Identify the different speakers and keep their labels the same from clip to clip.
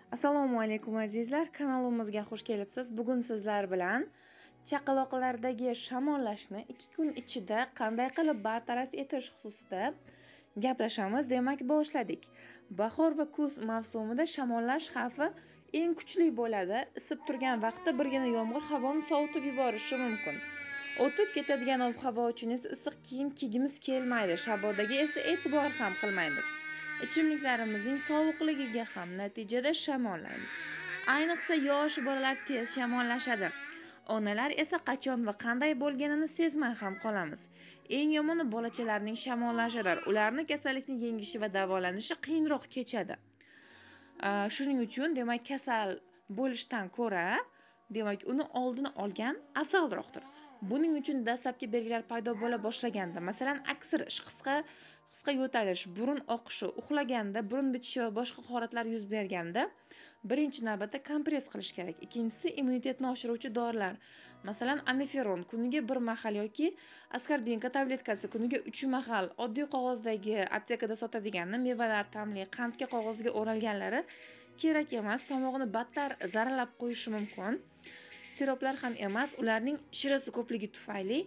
Speaker 1: Assalomu alaykum azizlar, kanalimizga xush kelibsiz. Bugun sizlar bilan chaqaloqlardagi shamollashni 2 kun ichida qanday qilib bartaraf etish xususida gaplashamiz. Demak, boshladik. Bahor va kuz mavsumida shamollash xavfi eng kuchli bo'ladi. Isib turgan vaqtda birgina yomg'ir havoni sovutib yuborishi mumkin. O'tib ketadigan ob-havo uchun esa issiq kiyim kiygimiz kelmaydi. Shabodaga esa e'tibor ham qilmaymiz. Ichimliklarimizning sovuqligiga ham natijada shamollaymiz. Ayniqsa yosh bolalar tez shamollashadi. Onalar esa qachon va qanday bo'lganini sezmay ham qolamiz. Eng yomoni bolachalarning shamollashidir. Ularni kasallikni yengishi va davolanishi qiyinroq kechadi. Shuning uchun demak kasal bo'lishdan ko'ra, demak uni oldini olgan afzalroqdir. Buning uchun dastlabki belgilar paydo bo'la boshlaganda, masalan, aksirish, qisqa yo'talish, burun oqishi, uxlaganda, burun bitishi va boshqa holatlar yuz berganda birinchi navbatda kompress qilish kerak. Ikkinchisi immunitetni oshiruvchi dorilar. Masalan, aniferon kuniga 1 mahal yoki askarbinka tabletkasi kuniga 3 mahal oddiy qog'ozdagi aptekada sotadiganni mevalar ta'mli qandga qog'ozga o'ralganlari kerak emas, tomog'ini battar zararlab qo'yishi mumkin. Siroplar ham emas, ularning shirasi ko'pligi tufayli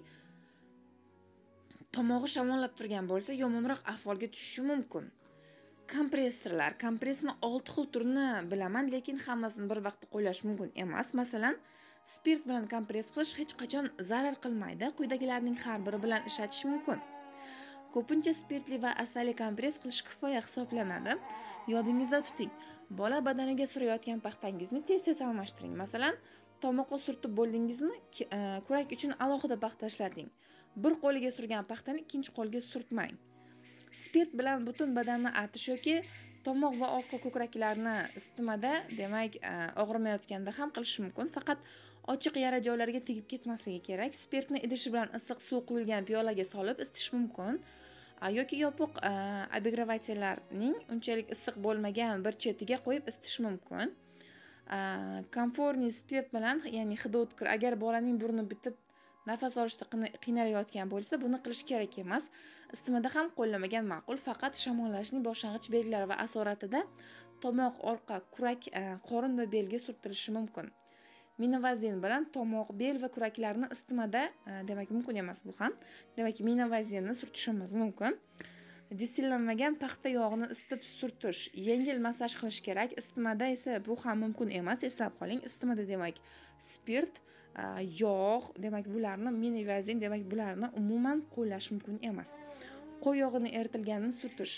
Speaker 1: tomog'i shamollab turgan bo'lsa, yomonroq ahvolga tushishi mumkin. Kompressorlar. Kompressni 6 xil turini bilaman, lekin hammasini bir vaqtda qo'llash mumkin emas. Masalan, spirt bilan kompress qilish hech qachon zarar qilmaydi. Quyidagilarning har biri bilan ishlatish mumkin. Ko'pincha spirtli va asali kompress qilish kifoya hisoblanadi. Yodingizda tuting. Bola badaniga surayotgan paxtangizni tez-tez almashtiring. Masalan, tomoqqa surtib bo'ldingizmi, kurak uchun alohida paxta ishlating. Bir qo'liga surgan paxtani ikkinchi qo'lga surtmang. Spirt bilan butun badanni artish yoki tomoq va orqa ko'kraklarni isitmada, demak, og'rimayotganda ham qilish mumkin. Faqat ochiq yara joylarga tegib ketmasligi kerak. Spirtni idish bilan issiq suv quyilgan piyolaga solib isitish mumkin. Yoki yopiq obigravatellarning unchalik issiq bo'lmagan bir chetiga qo'yib isitish mumkin. Komfortni spirt bilan, ya'ni hidi o'tkir, agar bolaning burni bitib nafas olishda qiynalayotgan bo'lsa, buni qilish kerak emas. Isitmada ham qo'llamagan ma'qul. Faqat shamollashning boshlang'ich belgilari va asoratida tomoq, orqa, kurak, qorin va belga surtilishi mumkin. Minavazin bilan tomoq, bel va kuraklarni isitmada, demak mumkin emas bu ham. Demak, minavazinni surtishimiz mumkin. Distillanmagan paxta yog'ini isitib surtish, yengil massaj qilish kerak. Isitmada esa bu ham mumkin emas. Eslab qoling, isitmada demak spirt, yog', demak bularni minavazin, demak bularni umuman qo'llash mumkin emas. Qo'y yog'ini eritilganini surtish.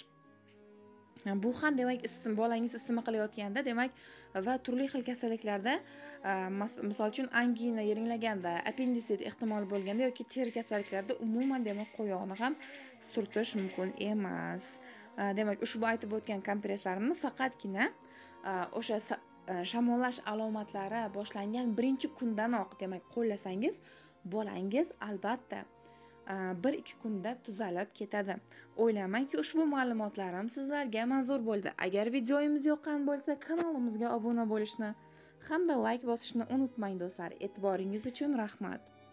Speaker 1: Bu ham demak bolangiz isitma qilayotganda, demak, va turli xil kasalliklarda, misol uchun angina yeringlaganda, appendisit ehtimol bo'lganda yoki teri kasalliklarida umuman demak qo'y yog'ini ham surtish mumkin emas. Demak, ushbu aytib o'tgan kompresslarimni faqatgina o'sha shamollash alomatlari boshlangan birinchi kundanoq demak qo'llasangiz, bolangiz albatta 1-2 kunda tuzalib ketadi. O'ylaymanki, ushbu ma'lumotlarim sizlarga manzur bo'ldi. Agar videomiz yoqqan bo'lsa, kanalimizga obuna bo'lishni hamda like bosishni unutmang do'stlar. E'tiboringiz uchun rahmat.